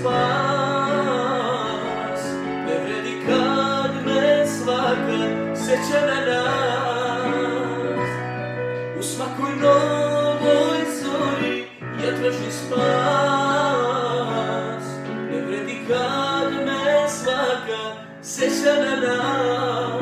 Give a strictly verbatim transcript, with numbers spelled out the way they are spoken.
spas. Ne vredi kad me svaka seća na nas. U svakoj novoj zori ja tražim spas. Ne vredi kad me svaka seća na nas.